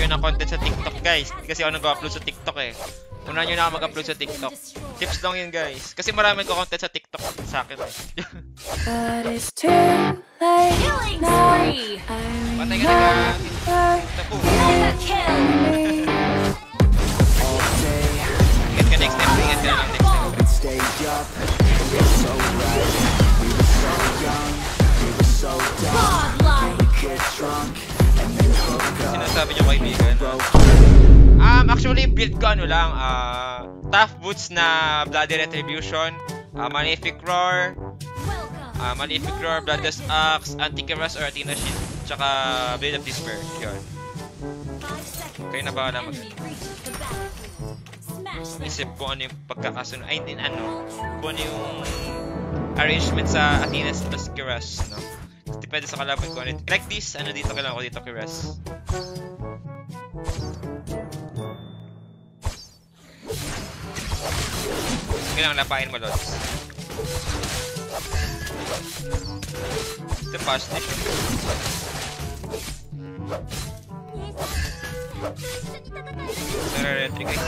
yun ng content sa TikTok, guys. Kasi ako nag-upload sa TikTok eh. Unahan nyo na ako mag-upload sa TikTok. Tips lang yun, guys. Kasi marami ko content sa TikTok sa akin eh. Patay ka na tapo. Ingat ka next time. Ingat ka na lang next time. Sinasabi niyo kaibigan. Actually build ko ano lang, tough boots na bloody retribution, malefic roar, bloodless axe, anti-keras or athena shield, tsaka blade of despair. Yun. Kayo na bahala mag isip kung ano yung pagkakasunod. Ay, din ano, kung ano yung arrangement sa athena's plus keras, no? Depende sa kalaban ko. Like this, ano dito, kailangan ko dito keras. Kailangan lapain mo, Lods. Ito fast dish. Nare-retry guys.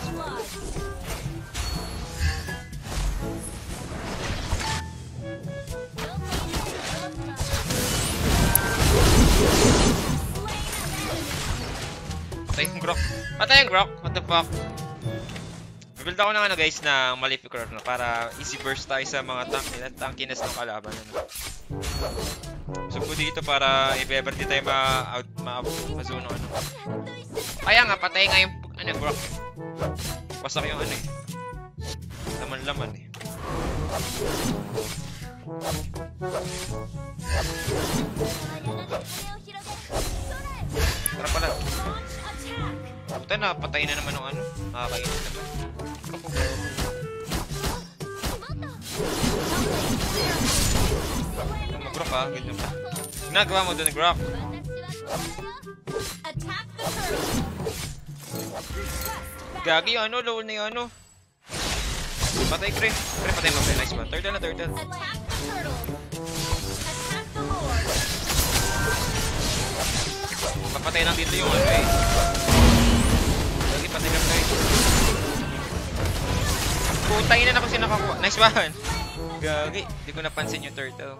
Patay yung grok. Patay yung grok. What the fuck? Build ako ng ano guys na malefic roar na para easy burst tayo sa mga tankiness ng kalaban. So po dito para if ever di tayo ma-zone ano. Kaya nga patay nga yung ano grok. Pasak yung ano eh. Laman-laman eh. Tara pala. Puta na, patay na naman ng ano. Nakakainis na ba? Mag-grok ha, ganyan pa. Ginagawa mo doon, grok. Gagi yung ano, low na yung ano. Patay, pre. Pre, patay mo, pre. Nice one. Turtle na, turtle. Papatay lang dito yung ano eh. Gagi, patay na, pre. Putay na ako sinakakuha. Nice one. Gagi, di ko napansin yung turtle.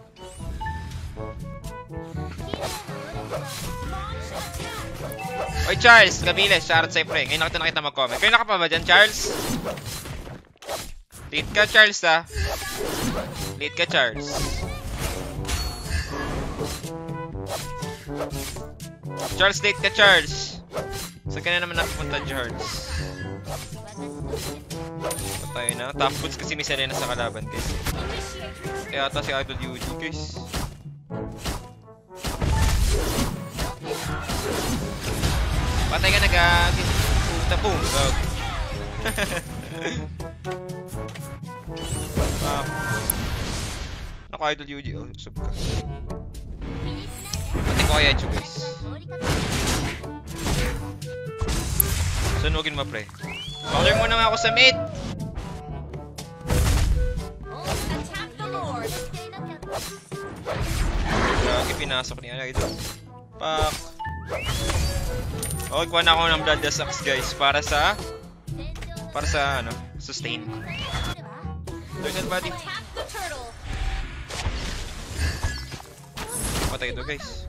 Oy Charles, Gabiles, shoutout sa'yo pre. Ngayon nakita mag-comment. Kayo naka pa ba dyan, Charles? Late ka, Charles ha? Late ka, Charles. Charles, late ka, Charles. Saan ka na naman nakapunta, Charles? Patay na. Top boots kasi may Selena sa kalaban, guys. Kaya ata si Idol UG, guys. Patay ka na, gagi. Puta po. Naka-Idol UG. Oh, sub ka. Patay ko kaya ito, guys. Sunugin mo, pre. Color mo na ako sa mid. Gagi, pinasok niya. Idol. Pak. Okay, kuha na ako ng bloodless axe guys para sa ano, sustain. Turtle body. Patay ito guys.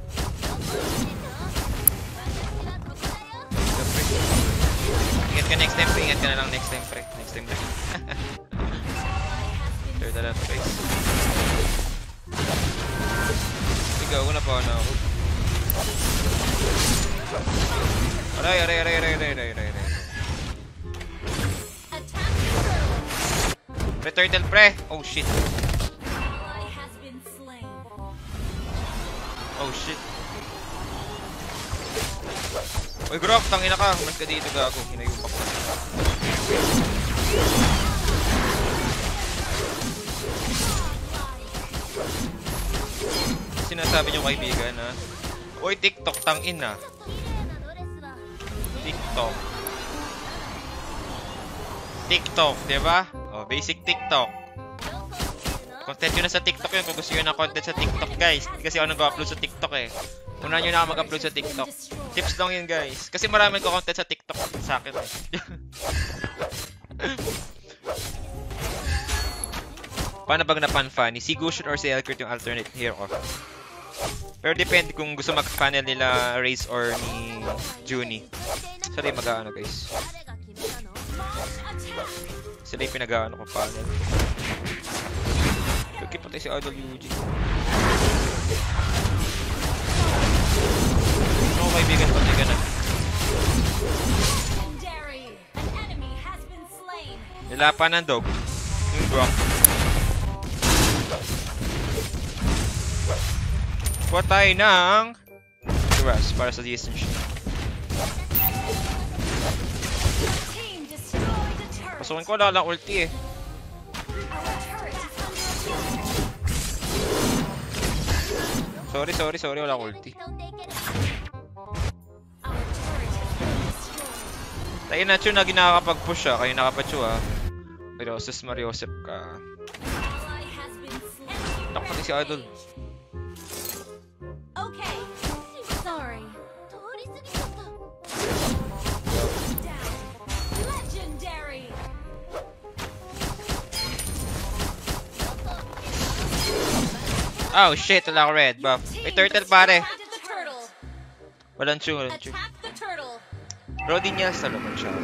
Ingat ka next time pre, ingat ka na lang next time pre. Next time pre. Turtle na ito guys. Ikaw, una pa na ako. Aray. Pre, turtle pre. Oh shit. Oh shit. Uy, grok, tangina ka. Mas ka dito gago. Hinayupak ko. Sinasabi niyo kaibigan ha. Uy, TikTok, tangin na. TikTok, diba? Oh, basic TikTok. Content yun na sa TikTok yun. Kung gusto yun ng content sa TikTok, guys. Kasi ako nag-upload sa TikTok eh. Unahan nyo na ako mag-upload sa TikTok. Tips lang yun guys. Kasi marami ko content sa TikTok sa akin. Paano bang napan Fanny? Si Gushin or si Elkert yung alternate hero ko. Pero depende kung gusto mag-panel nila Raze or ni Junie. Sila yung mag-aano guys. Sila yung pinag-aano ko panel. Okay, patay si Idol UG. Ano kaibigan, patay ka na. Nilapan ng dog. Yung Brock. Kuha tayo ng Rush para sa Jason siya. Pasukin ko, wala lang ulti eh. Sorry, wala akong ulti. Tayo na Chu na ginakapag-push ah, kayo nakapatcho ah. Pero sus Mariosep ka. Takot pati si Idol. Okay. Sorry. Legendary. Oh shit, wala ako red buff. May turtle pare. Walang Chu. Rodin niya sa laban siya.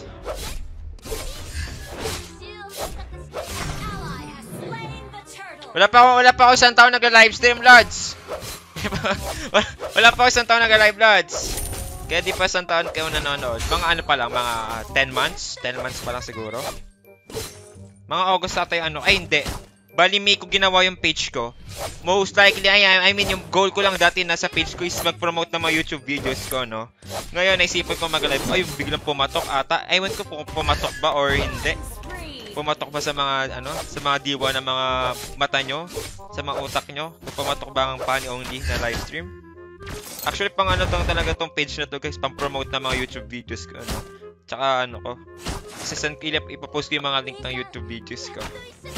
Wala pa ako isang taon nag-livestream, Lods. Wala pa ako isang taon nag-live, Lods. Kaya di pa isang taon kayo nanonood. Mga ano pa lang, mga 10 months. 10 months pa lang siguro. Mga August ata yung ano. Ay, hindi. Bali, May ko ginawa yung page ko. Most likely, I mean, yung goal ko lang dati nasa page ko is mag-promote ng mga YouTube videos ko, no? Ngayon, naisipan ko mag-live. Ay, biglang pumatok ata. Ewan ko kung pumatok ba or hindi. Pumatok ba sa mga, ano, sa mga diwa ng mga mata nyo? Sa mga utak nyo? Pumatok ba ang Fanny only na livestream? Actually, pang ano talaga tong page na to, guys. Pang-promote ng mga YouTube videos ko, ano? Tsaka, ano ko. Kasi saan ipapost ko yung mga link ng YouTube videos ko.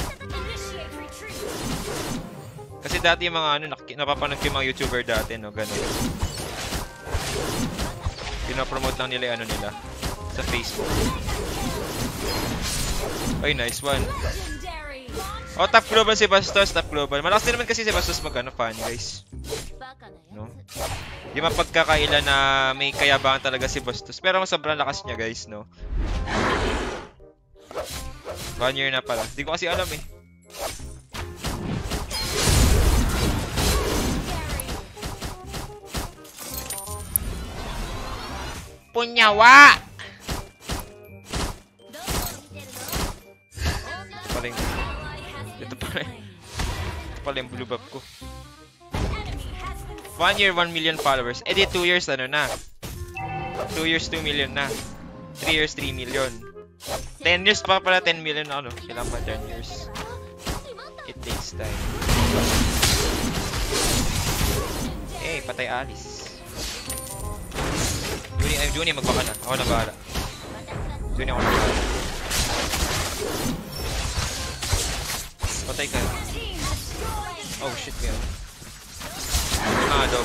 Kasi dati yung mga ano, napapanood ko yung mga YouTuber dati, no, ganun. Pinapromote lang nila yung ano nila sa Facebook. Ay, nice one. Oh, top global si Bastos, top global. Malakas din naman kasi si Bastos mag-ano, Fanny, guys. No? Yung mapagkakaila na may kayabangan talaga si Bastos. Pero sobrang lakas niya, guys, no? 1 year na pala. Hindi ko kasi alam eh. Punyawa! Ito pala yung blue buff ko. 1 year, 1 million followers. Eh di 2 years, ano na? 2 years, 2 million na. 3 years, 3 million. 10 years pa pala, 10 million na, ano? Kailan pa 10 years? It takes time. Eh, patay Alice. Junie, magbaka na. Ako na bahala. Junie, ako na bahala. Patay ka. Oh shit, man. Mga dog.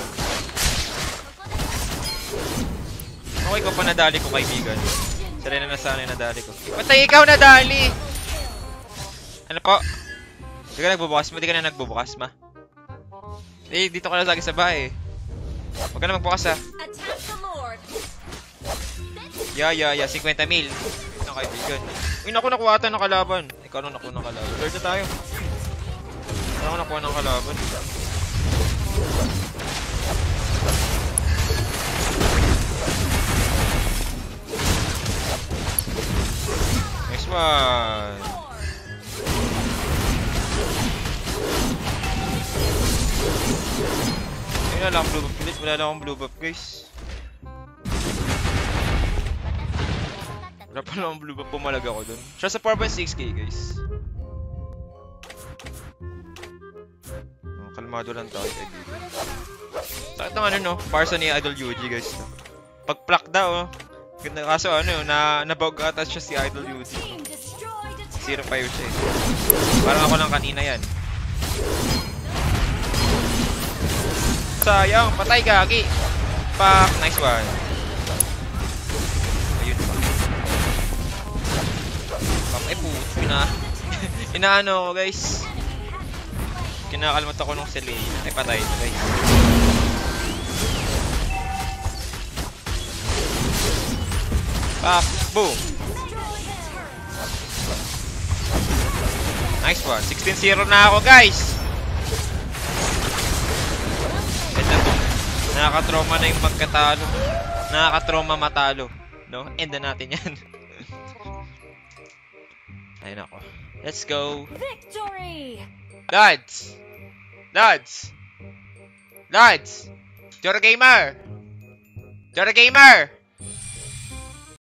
Okay ko pa nadali ko, kaibigan. Sali na nasanay nadali ko. Patay ikaw nadali! Ano po? Di ka nagbubukas ma? Di ka na nagbubukas ma? Eh, dito ka na lagi sa bahay. Huwag ka na magbukas ha. Yeah, 50 mil. Ano kaibigan? Uy, naku, nakuha ata ng kalaban. Ikaw nung nakuha ng kalaban. Lord na tayo. Ako nakuha ng kalaban. Nice one. Ayun na lang blue buff ulit. Wala lang akong blue buff, guys. Wala pa lang blue buff, pumalag ako dun. Siya sa 4.6k, guys. Oh, kalmado lang tayo, kaibigan. Sakit ng ano, no? Parsa ni Idol UG, guys. Pag-pluck daw, oh. Kaso ano, nabog ata siya si Idol UG. 0.5 siya eh. Parang ako lang kanina yan. sayang. Patay, gagi. Pak, nice one. Ayun pa. Pak, puto. Inaano ko, guys. Kinakalmat ako nung Selena. Ay, patay ito, guys. Pak, boom. Nice one. 16-0 na ako, guys. Ito po. Nakaka-trauma na yung magkatalo. Nakaka-trauma matalo. No? End na natin yan. Ayun ako. Let's go. Victory! Lads! Lads! Lads! Jora Gamer! Jora Gamer!